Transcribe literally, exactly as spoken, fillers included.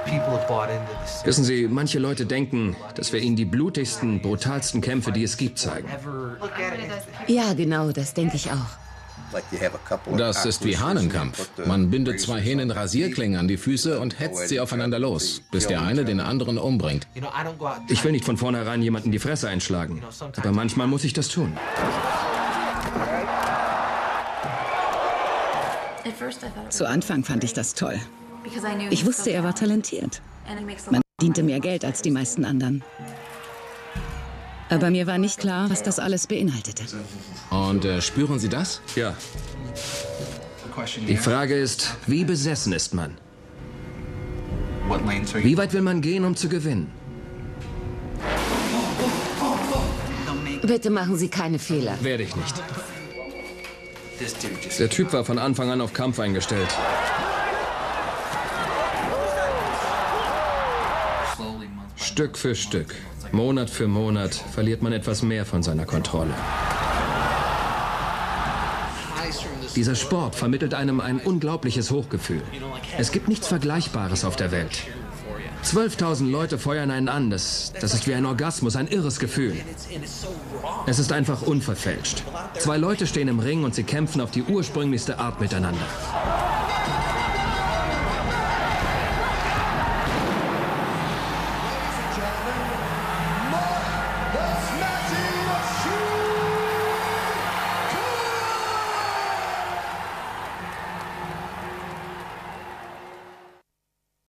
Wissen Sie, manche Leute denken, dass wir ihnen die blutigsten, brutalsten Kämpfe, die es gibt, zeigen. Ja, genau, das denke ich auch. Das ist wie Hahnenkampf. Man bindet zwei Hähnen Rasierklingen an die Füße und hetzt sie aufeinander los, bis der eine den anderen umbringt. Ich will nicht von vornherein jemanden die Fresse einschlagen, aber manchmal muss ich das tun. Zu Anfang fand ich das toll. Ich wusste, er war talentiert. Man verdiente mehr Geld als die meisten anderen. Aber mir war nicht klar, was das alles beinhaltete. Und äh, spüren Sie das? Ja. Die Frage ist, wie besessen ist man? Wie weit will man gehen, um zu gewinnen? Bitte machen Sie keine Fehler. Werde ich nicht. Der Typ war von Anfang an auf Kampf eingestellt. Stück für Stück, Monat für Monat verliert man etwas mehr von seiner Kontrolle. Dieser Sport vermittelt einem ein unglaubliches Hochgefühl. Es gibt nichts Vergleichbares auf der Welt. zwölftausend Leute feuern einen an. Das, das ist wie ein Orgasmus, ein irres Gefühl. Es ist einfach unverfälscht. Zwei Leute stehen im Ring und sie kämpfen auf die ursprünglichste Art miteinander.